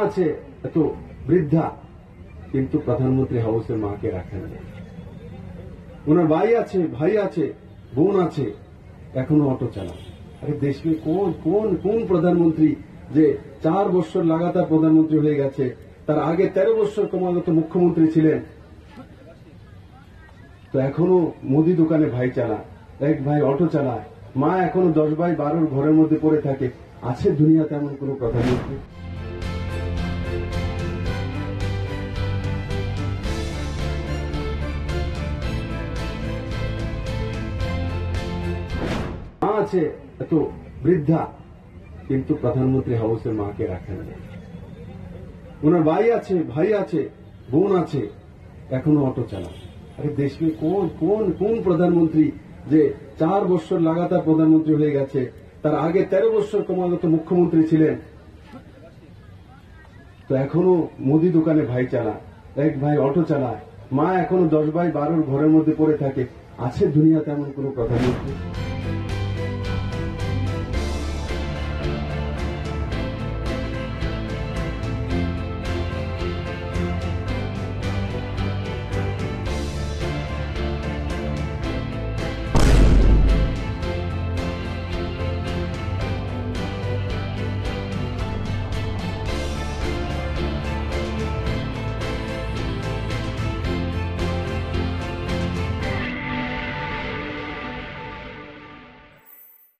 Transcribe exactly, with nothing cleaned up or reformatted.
আছে এত বৃদ্ধা, কিন্তু প্রধানমন্ত্রী হাউসে মাকে রাখেন না। ওনার ভাই আছে, ভাই আছে, বোন আছে, এখনো অটো চালান। আরে দেশে কোন কোন কোন প্রধানমন্ত্রী যে চার বছর লাগাতার প্রধানমন্ত্রী হয়ে গেছে, তার আগে তেরো বছর ক্রমাগত মুখ্যমন্ত্রী ছিলেন, তো এখনো মুদি দোকানে ভাই চালায়, এক ভাই অটো চালায়, মা এখনো দশ বাই বারোর ঘরের মধ্যে পড়ে থাকে। আছে দুনিয়াতে এমন কোন প্রধানমন্ত্রী? মা আছে এত বৃদ্ধা, কিন্তু প্রধানমন্ত্রী হাউসে মাকে রাখেন না। ওনার ভাই আছে, ভাই আছে, বোন আছে, এখনো অটো চালান। আরে দেশে কোন কোন কোন প্রধানমন্ত্রী যে চার বছর লাগাতার প্রধানমন্ত্রী হয়ে গেছে, তার আগে তেরো বছর ক্রমাগত মুখ্যমন্ত্রী ছিলেন, তো এখনো মুদি দোকানে ভাই চালায়, এক ভাই অটো চালায়, মা এখনো দশ বাই বারোর ঘরের মধ্যে পড়ে থাকে। আছে দুনিয়াতে এমন কোন প্রধানমন্ত্রী?